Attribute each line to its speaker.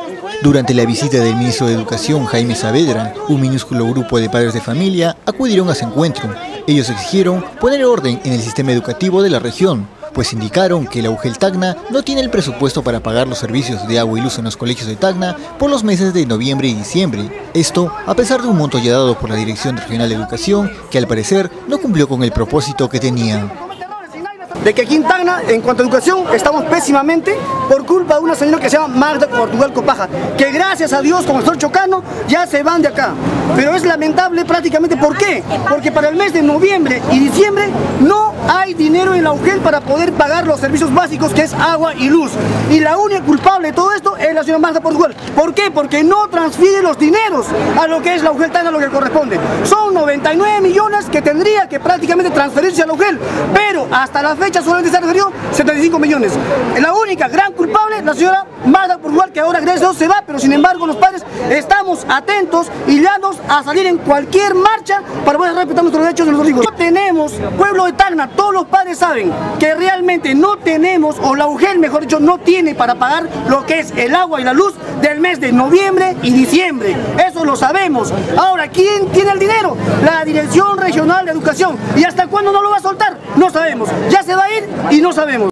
Speaker 1: Durante la visita del ministro de Educación, Jaime Saavedra, un minúsculo grupo de padres de familia acudieron a ese encuentro. Ellos exigieron poner orden en el sistema educativo de la región, pues indicaron que la UGEL Tacna no tiene el presupuesto para pagar los servicios de agua y luz en los colegios de Tacna por los meses de noviembre y diciembre. Esto a pesar de un monto ya dado por la Dirección Regional de Educación, que al parecer no cumplió con el propósito que tenía.
Speaker 2: De que aquí en Tacna, en cuanto a educación, estamos pésimamente por culpa de una señora que se llama Magda Portugal Copaja, que gracias a Dios, con el señor Chocano, ya se van de acá. Pero es lamentable prácticamente, ¿por qué? Porque para el mes de noviembre y diciembre no hay dinero en la UGEL para poder pagar los servicios básicos, que es agua y luz. Y la única culpable de todo esto es la señora Magda Portugal. ¿Por qué? Porque no transfiere los dineros a lo que es la UGEL Tacna, lo que corresponde. Son 99 millones que tendría que prácticamente transferirse a la UGEL, pero hasta la fecha solamente se ha referido 75 millones. La única gran culpable, la señora Magda Portugal, que ahora gracias a Dios se va, pero sin embargo los padres estamos atentos y llanos a salir en cualquier marcha para poder respetar nuestros derechos de nuestros hijos. No tenemos, pueblo de Tacna, todos los padres saben que realmente no tenemos, o la UGEL mejor dicho, no tiene para pagar lo que es el agua y la luz del mes de noviembre y diciembre. Eso lo sabemos. Ahora, ¿quién tiene el dinero? La Dirección Regional de Educación. ¿Y hasta cuándo no lo va a soltar? No sabemos. Ya se va a ir y no sabemos.